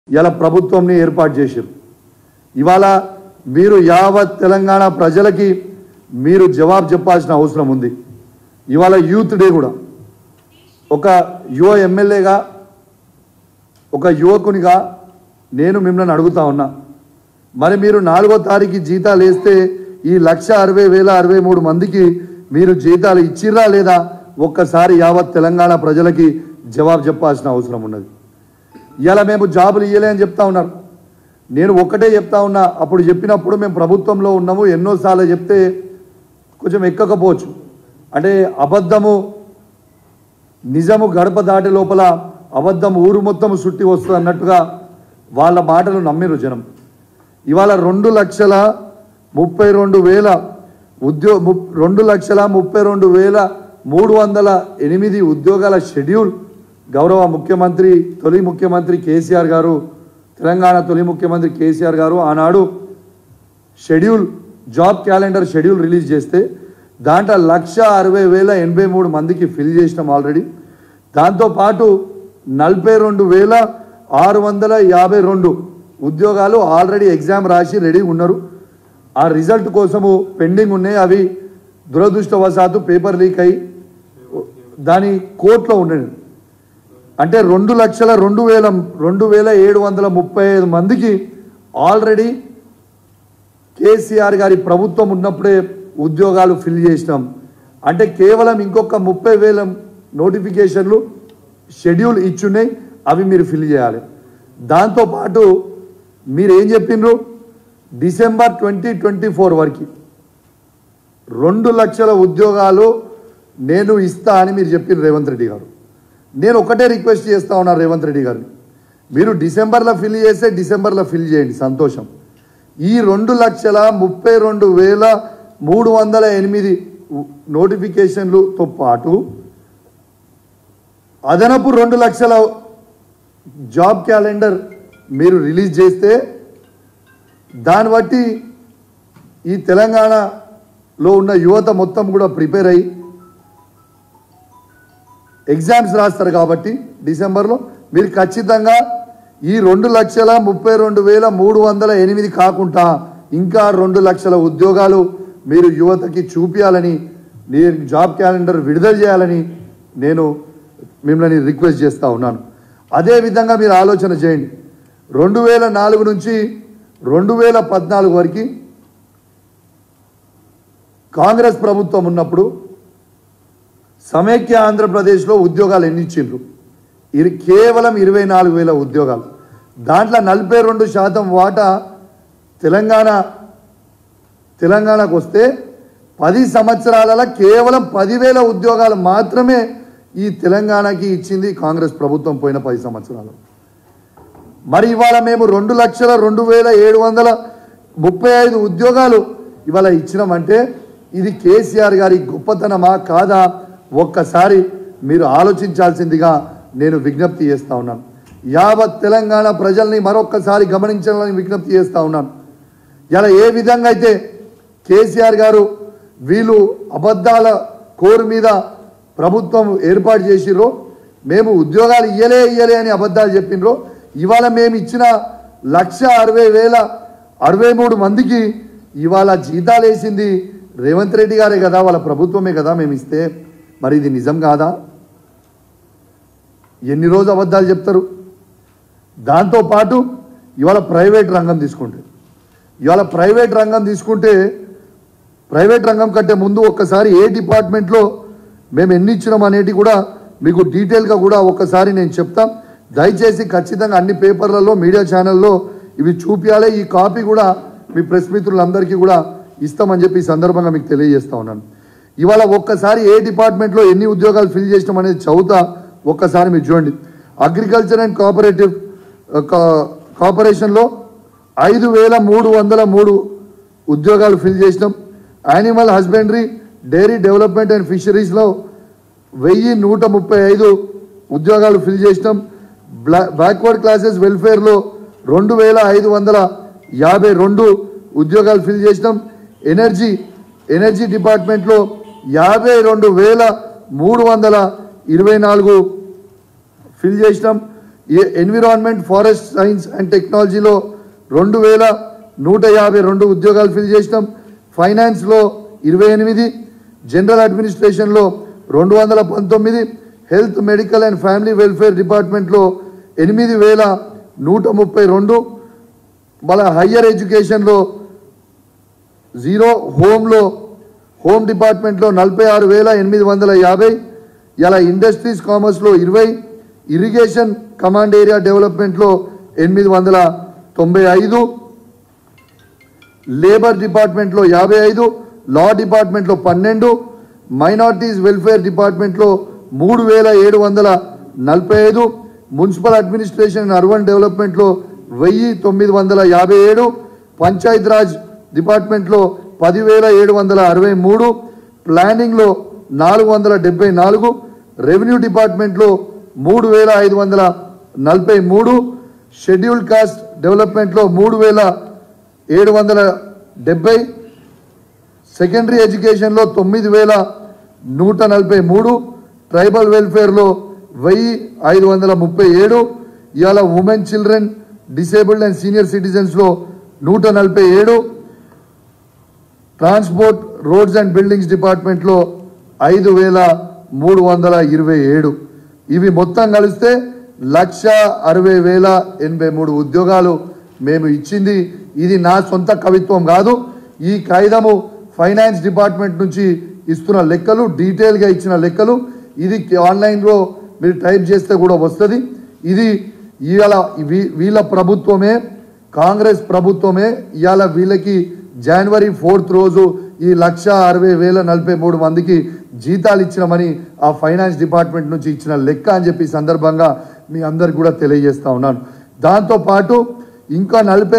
ఇలా ప్రభుత్వంని ఏర్పాటు చేశారు. ఇవాళ మీరు యావత్ తెలంగాణ ప్రజలకి మీరు జవాబు చెప్పాల్సిన అవసరం ఉంది. ఇవాళ యూత్ డే కూడా ఒక యువ ఎమ్మెల్యేగా ఒక యువకునిగా నేను మిమ్మల్ని అడుగుతా ఉన్నా, మరి మీరు 4వ తారీఖు జీతాలు వేస్తే ఈ 1,60,063 మందికి మీరు జీతాలు ఇచ్చిర్రా లేదా ఒక్కసారి యావత్ తెలంగాణ ప్రజలకి జవాబు చెప్పాల్సిన అవసరం ఉన్నది. ఇలా మేము జాబులు ఇయ్యలే అని చెప్తా ఉన్నారు. నేను ఒక్కటే చెప్తా ఉన్నా, అప్పుడు చెప్పినప్పుడు మేము ప్రభుత్వంలో ఉన్నాము, ఎన్నోసార్లు చెప్తే కొంచెం ఎక్కకపోవచ్చు. అంటే అబద్ధము నిజము గడప దాటి లోపల అబద్ధం ఊరు మొత్తం సుట్టి వస్తుంది అన్నట్టుగా వాళ్ళ మాటలు నమ్మిరు జనం. ఇవాళ 2,32,000 2,32,308 ఉద్యోగాల షెడ్యూల్ గౌరవ ముఖ్యమంత్రి తొలి ముఖ్యమంత్రి కేసీఆర్ గారు, తెలంగాణ తొలి ముఖ్యమంత్రి కేసీఆర్ గారు ఆనాడు schedule job calendar schedule release చేస్తే దాంట్లో 1,60,083 మందికి ఫిల్ చేసినాం ఆల్రెడీ. దాంతోపాటు 42,652 ఉద్యోగాలు ఆల్రెడీ ఎగ్జామ్ రాసి రెడీ ఉన్నారు. ఆ రిజల్ట్ కోసము పెండింగ్ ఉన్నాయి. అవి దురదృష్టవశాత్తు పేపర్ లీక్ అయ్యి దాని కోర్టులో ఉన్నాయి. అంటే 2,02,735 మందికి ఆల్రెడీ కేసీఆర్ గారి ప్రభుత్వం ఉన్నప్పుడే ఉద్యోగాలు ఫిల్ చేసినాం. అంటే కేవలం ఇంకొక 30,000 నోటిఫికేషన్లు షెడ్యూల్ ఇచ్చున్నాయి, అవి మీరు ఫిల్ చేయాలి. దాంతోపాటు మీరు ఏం చెప్పిండ్రు, డిసెంబర్ 2024 వరకు 2 లక్షల ఉద్యోగాలు నేను ఇస్తా అని మీరు చెప్పిన రేవంత్ రెడ్డి గారు. నేను ఒకటే రిక్వెస్ట్ చేస్తా ఉన్నా రేవంత్ రెడ్డి గారిని, మీరు డిసెంబర్లో ఫిల్ చేస్తే డిసెంబర్లో ఫిల్ చేయండి, సంతోషం. ఈ 2,32,308 నోటిఫికేషన్లతో పాటు అదనపు 2 లక్షల జాబ్ క్యాలెండర్ మీరు రిలీజ్ చేస్తే దాన్ని బట్టి ఈ తెలంగాణలో ఉన్న యువత మొత్తం కూడా ప్రిపేర్ అయ్యి ఎగ్జామ్స్ రాస్తారు. కాబట్టి డిసెంబర్లో మీరు ఖచ్చితంగా ఈ 2,32,308 కాకుండా ఇంకా 2 లక్షల ఉద్యోగాలు మీరు యువతకి చూపించాలని, నేను జాబ్ క్యాలెండర్ విడుదల చేయాలని నేను మిమ్మల్ని రిక్వెస్ట్ చేస్తూ ఉన్నాను. అదేవిధంగా మీరు ఆలోచన చేయండి, 2004 నుంచి 2014 వరకు కాంగ్రెస్ ప్రభుత్వం ఉన్నప్పుడు సమైక్య ఆంధ్రప్రదేశ్లో ఉద్యోగాలు ఎన్ని ఇచ్చిండ్రు? ఇది కేవలం 24,000 ఉద్యోగాలు. దాంట్లో 42% వాటా తెలంగాణకు వస్తే 10 సంవత్సరాలలో కేవలం 10,000 ఉద్యోగాలు మాత్రమే ఈ తెలంగాణకి ఇచ్చింది కాంగ్రెస్ ప్రభుత్వం పోయిన 10 సంవత్సరాలు. మరి ఇవాళ మేము 2,02,735 ఉద్యోగాలు ఇవాళ ఇచ్చినామంటే ఇది కేసీఆర్ గారి గొప్పతనమా కాదా ఒక్కసారి మీరు ఆలోచించాల్సిందిగా నేను విజ్ఞప్తి చేస్తూ ఉన్నాను. యావత్ తెలంగాణ ప్రజల్ని మరొక్కసారి గమనించాలని విజ్ఞప్తి చేస్తూ ఉన్నాను. ఇలా ఏ విధంగా అయితే కేసీఆర్ గారు వీళ్ళు అబద్ధాల కోరు మీద ప్రభుత్వం ఏర్పాటు చేసిర్రో, మేము ఉద్యోగాలు ఇయ్యలే అని అబద్ధాలు చెప్పినరో, ఇవాళ మేము ఇచ్చిన 1,60,063 మందికి ఇవాళ జీతాలు వేసింది రేవంత్ రెడ్డి గారే కదా, వాళ్ళ ప్రభుత్వమే కదా మేము ఇస్తే. మరి ఇది నిజం కాదా? ఎన్ని రోజు అబద్ధాలు చెప్తారు? దాంతోపాటు ఇవాళ ప్రైవేట్ రంగం తీసుకుంటే ప్రైవేట్ రంగం కంటే ముందు ఒక్కసారి ఏ డిపార్ట్మెంట్లో మేము ఎన్ని ఇచ్చినాం అనేది కూడా మీకు డీటెయిల్గా కూడా ఒక్కసారి నేను చెప్తాం. దయచేసి ఖచ్చితంగా అన్ని పేపర్లలో మీడియా ఛానల్లో ఇవి చూపించాలి. ఈ కాపీ కూడా మీ ప్రెస్ మిత్రులందరికీ కూడా ఇస్తామని చెప్పి ఈ సందర్భంగా మీకు తెలియజేస్తా ఉన్నాను. ఇవాళ ఒక్కసారి ఏ డిపార్ట్మెంట్లో ఎన్ని ఉద్యోగాలు ఫిల్ చేసినాం అనేది చదువుతా, ఒక్కసారి మీరు చూడండి. అగ్రికల్చర్ అండ్ కార్పొరేషన్లో 5,303 ఉద్యోగాలు ఫిల్ చేసినాం. Animal husbandry, dairy development and ఫిషరీస్లో 1,135 ఉద్యోగాలు ఫిల్ చేసినాం. బ్యాక్వర్డ్ క్లాసెస్ వెల్ఫేర్లో 2,552 ఉద్యోగాలు ఫిల్ చేసినాం. ఎనర్జీ డిపార్ట్మెంట్లో 52,324 ఫిల్ చేసినాం. ఎన్విరాన్మెంట్ ఫారెస్ట్ సైన్స్ అండ్ టెక్నాలజీలో 2152 ఉద్యోగాలు ఫిల్ చేసినాం. ఫైనాన్స్లో 28, జనరల్ అడ్మినిస్ట్రేషన్లో 219, health medical and family welfare డిపార్ట్మెంట్లో 8132, మళ్ళీ హయ్యర్ ఎడ్యుకేషన్లో 0, హోమ్ డిపార్ట్మెంట్లో 46,850, ఇలా ఇండస్ట్రీస్ కామర్స్లో 20, ఇరిగేషన్ కమాండ్ ఏరియా డెవలప్మెంట్లో 895, లేబర్ డిపార్ట్మెంట్లో 55, లా డిపార్ట్మెంట్లో 12, మైనారిటీస్ వెల్ఫేర్ డిపార్ట్మెంట్లో 3745, మున్సిపల్ అడ్మినిస్ట్రేషన్ అండ్ అర్బన్ డెవలప్మెంట్లో 1957, పంచాయత్ రాజ్ డిపార్ట్మెంట్లో 10,763, ప్లానింగ్లో 474, రెవెన్యూ డిపార్ట్మెంట్లో 3,543, షెడ్యూల్డ్ కాస్ట్ డెవలప్మెంట్లో 3,770, సెకండరీ ఎడ్యుకేషన్లో 9,143, ట్రైబల్ వెల్ఫేర్లో 1,537, ఇవాళ women children disabled and senior సిటిజన్స్లో 147, ట్రాన్స్పోర్ట్ రోడ్స్ అండ్ బిల్డింగ్స్ డిపార్ట్మెంట్లో 5,327. ఇవి మొత్తం కలిస్తే 1,60,083 ఉద్యోగాలు మేము ఇచ్చింది. ఇది నా సొంత కవిత్వం కాదు. ఈ కాయిదము ఫైనాన్స్ డిపార్ట్మెంట్ నుంచి ఇస్తున్న లెక్కలు, డీటెయిల్గా ఇచ్చిన లెక్కలు. ఇది ఆన్లైన్లో మీరు టైప్ చేస్తే కూడా వస్తుంది. ఇది ఇవాళ వీళ్ళ ప్రభుత్వమే, కాంగ్రెస్ ప్రభుత్వమే ఇవాళ వీళ్ళకి జనవరి 4th రోజు ఈ 1,60,043 మందికి జీతాలు ఇచ్చినామని ఆ ఫైనాన్స్ డిపార్ట్మెంట్ నుంచి ఇచ్చిన లెక్క అని చెప్పి సందర్భంగా మీ అందరికి కూడా తెలియజేస్తా ఉన్నాను. దాంతోపాటు ఇంకా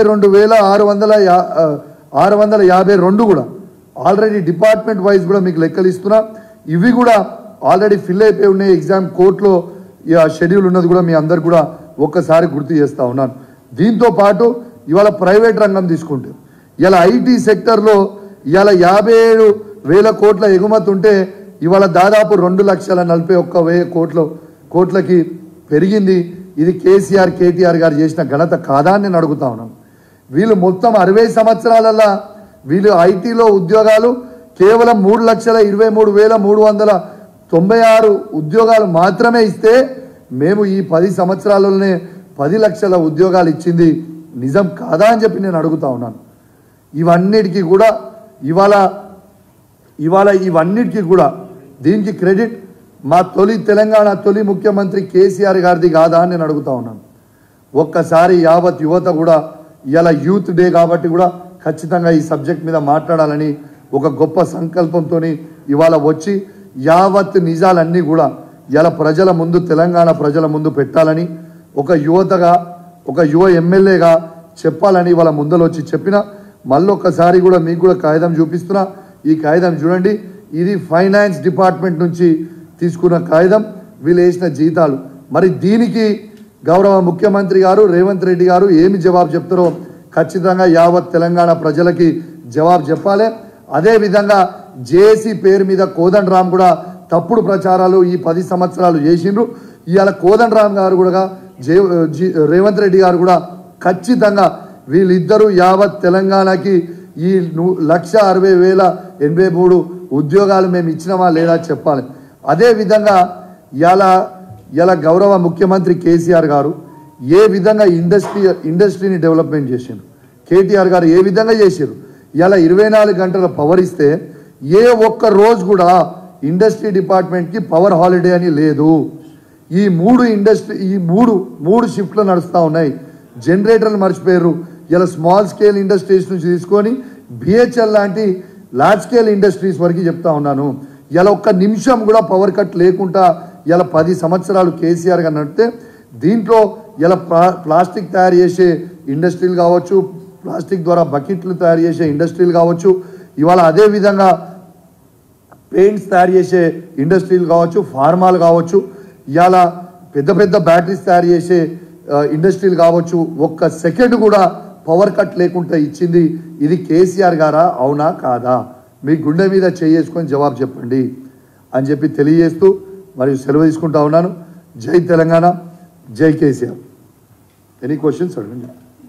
42,652 కూడా ఆల్రెడీ డిపార్ట్మెంట్ వైజ్ కూడా మీకు లెక్కలు ఇస్తున్నా. ఇవి కూడా ఆల్రెడీ ఫిల్ అయిపోయి ఉన్నాయి. ఎగ్జామ్ కోర్టులో షెడ్యూల్ ఉన్నది కూడా మీ అందరు కూడా ఒక్కసారి గుర్తు చేస్తూ ఉన్నాను. దీంతో పాటు ఇవాళ ప్రైవేట్ రంగం తీసుకుంటే ఇలా ఐటీ సెక్టర్లో ఇవాళ 57,000 కోట్ల ఎగుమతి ఉంటే ఇవాళ దాదాపు 2,41,000 కోట్లకి పెరిగింది. ఇది కేటీఆర్ గారు చేసిన ఘనత కాదా అని నేను అడుగుతా ఉన్నాను. వీళ్ళు మొత్తం 60 సంవత్సరాలలో వీళ్ళు ఐటీలో ఉద్యోగాలు కేవలం 3,23,396 ఉద్యోగాలు మాత్రమే ఇస్తే మేము ఈ 10 సంవత్సరాలలోనే 10 లక్షల ఉద్యోగాలు ఇచ్చింది నిజం కాదా అని చెప్పి నేను అడుగుతా ఉన్నాను. ఇవన్నిటికీ కూడా ఇవాళ ఇవన్నిటికీ కూడా దీనికి క్రెడిట్ మా తెలంగాణ తొలి ముఖ్యమంత్రి కేసీఆర్ గారిది కాదా అని నేను అడుగుతా ఉన్నాను. ఒక్కసారి యావత్ యువత కూడా ఇలా యూత్ డే కాబట్టి కూడా ఖచ్చితంగా ఈ సబ్జెక్ట్ మీద మాట్లాడాలని ఒక గొప్ప సంకల్పంతో ఇవాళ వచ్చి యావత్ నిజాలన్నీ కూడా ఇలా ప్రజల ముందు, తెలంగాణ ప్రజల ముందు పెట్టాలని ఒక యువతగా, ఒక యువ ఎమ్మెల్యేగా చెప్పాలని ఇవాళ ముందలు వచ్చి చెప్పిన. మళ్ళొక్కసారి కూడా మీకు కూడా కాగితం చూపిస్తున్నా. ఈ కాగితం చూడండి. ఇది ఫైనాన్స్ డిపార్ట్మెంట్ నుంచి తీసుకున్న కాగితం, వీళ్ళు వేసిన జీతాలు. మరి దీనికి గౌరవ ముఖ్యమంత్రి గారు రేవంత్ రెడ్డి గారు ఏమి జవాబు చెప్తారో ఖచ్చితంగా యావత్ తెలంగాణ ప్రజలకి జవాబు చెప్పాలి. అదేవిధంగా జేఏసీ పేరు మీద కోదండరామ్ కూడా తప్పుడు ప్రచారాలు ఈ 10 సంవత్సరాలు చేసిండ్రు. ఇవాళ కోదండరామ్ గారు కూడా రేవంత్ రెడ్డి గారు కూడా ఖచ్చితంగా వీళ్ళిద్దరూ యావత్ తెలంగాణకి ఈ 1,60,083 ఉద్యోగాలు మేము ఇచ్చినామా లేదా చెప్పాలి. అదేవిధంగా ఇలా గౌరవ ముఖ్యమంత్రి కేసీఆర్ గారు ఏ విధంగా ఇండస్ట్రీని డెవలప్మెంట్ చేసిండ్రు, కేటీఆర్ గారు ఏ విధంగా చేసారు. ఇలా 24 గంటల పవర్ ఇస్తే ఏ ఒక్క రోజు కూడా ఇండస్ట్రీ డిపార్ట్మెంట్కి పవర్ హాలిడే అని లేదు. ఈ మూడు షిఫ్ట్లు నడుస్తూ ఉన్నాయి. జనరేటర్లు మర్చిపోయారు. ఇలా స్మాల్ స్కేల్ ఇండస్ట్రీస్ నుంచి తీసుకొని బిహెచ్ఎల్ లాంటి లార్జ్ స్కేల్ ఇండస్ట్రీస్ వరకు చెప్తా ఉన్నాను. ఇలా ఒక్క నిమిషం కూడా పవర్ కట్ లేకుండా ఇలా 10 సంవత్సరాలు కేసీఆర్ గారు నడితే దీంట్లో ఇలా ప్లాస్టిక్ తయారు చేసే ఇండస్ట్రీలు కావచ్చు, ప్లాస్టిక్ ద్వారా బకెట్లు తయారు చేసే ఇండస్ట్రీలు కావచ్చు, ఇవాళ అదేవిధంగా పెయింట్స్ తయారు చేసే ఇండస్ట్రీలు కావచ్చు, ఫార్మాలు కావచ్చు, ఇవాళ పెద్ద పెద్ద బ్యాటరీస్ తయారు చేసే ఇండస్ట్రీలు కావచ్చు. ఒక్క సెకండ్ కూడా పవర్ కట్ లేకుండా ఇచ్చింది ఇది కేసీఆర్ గారా, అవునా కాదా? మీ గుండె మీద చేసుకొని జవాబు చెప్పండి అని చెప్పి తెలియజేస్తూ మరియు సెలవు తీసుకుంటా ఉన్నాను. జై తెలంగాణ, జై కేసీఆర్. ఎనీ క్వశ్చన్స్ అడగండి.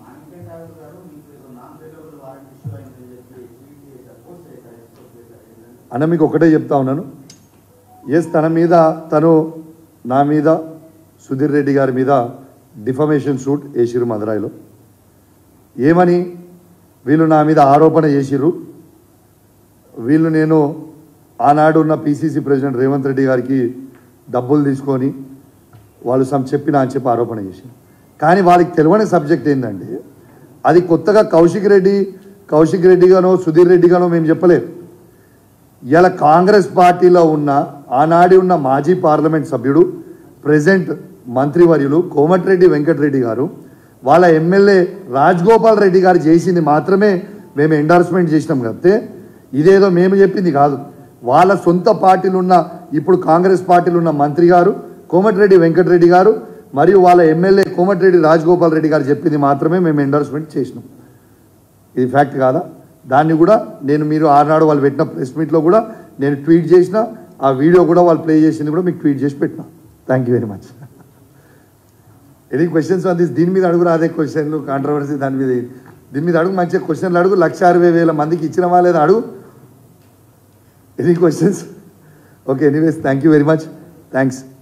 అన్న మీకు ఒకటే చెప్తా ఉన్నాను, ఎస్ తను నా మీద సుధీర్ రెడ్డి గారి మీద డిఫమేషన్ సూట్ వేసిర్రు మదురాయిలో. ఏమని వీళ్ళు నా మీద ఆరోపణ చేసిర్రు, వీళ్ళు నేను ఆనాడు ఉన్న పిసిసి ప్రెసిడెంట్ రేవంత్ రెడ్డి గారికి డబ్బులు తీసుకొని వాళ్ళు చెప్పిన అని చెప్పి ఆరోపణ చేసి, కానీ వాళ్ళకి తెలియని సబ్జెక్ట్ ఏంటంటే అది కొత్తగా కౌశిక్ రెడ్డి గానో సుధీర్ రెడ్డి గానో మేము చెప్పలేదు. ఇలా కాంగ్రెస్ పార్టీలో ఉన్న ఆనాడి ఉన్న మాజీ పార్లమెంట్ సభ్యుడు ప్రెసిడెంట్ మంత్రివర్యులు కోమటిరెడ్డి వెంకటరెడ్డి గారు వాళ్ళ ఎమ్మెల్యే రాజగోపాల్ రెడ్డి గారు చేసింది మాత్రమే మేము ఎండార్స్మెంట్ చేసినాం కాబట్టి ఇదేదో మేము చెప్పింది కాదు. వాళ్ళ సొంత పార్టీలు ఉన్న ఇప్పుడు కాంగ్రెస్ పార్టీలు ఉన్న మంత్రి గారు కోమటిరెడ్డి వెంకటరెడ్డి గారు మరియు వాళ్ళ ఎమ్మెల్యే కోమటిరెడ్డి రాజగోపాల్ రెడ్డి గారు చెప్పింది మాత్రమే మేము ఎండార్స్మెంట్ చేసినాం. ఇది ఫ్యాక్ట్ కాదా? దాన్ని కూడా నేను మీరు ఆనాడు వాళ్ళు పెట్టిన ప్రెస్ మీట్లో కూడా నేను ట్వీట్ చేసిన, ఆ వీడియో కూడా వాళ్ళు ప్లే చేసింది కూడా మీకు ట్వీట్ చేసి పెట్టిన. Thank you very much. Any questions on this? దీని మీద అడుగురా, అదే క్వశ్చన్లు కాంట్రవర్సీ దీని మీద అడుగు, మంచిగా క్వశ్చన్లు అడుగు. 1,60,000 మందికి ఇచ్చినవా లేదా అడుగు. Any questions? Okay, anyways thank you very much. Thanks.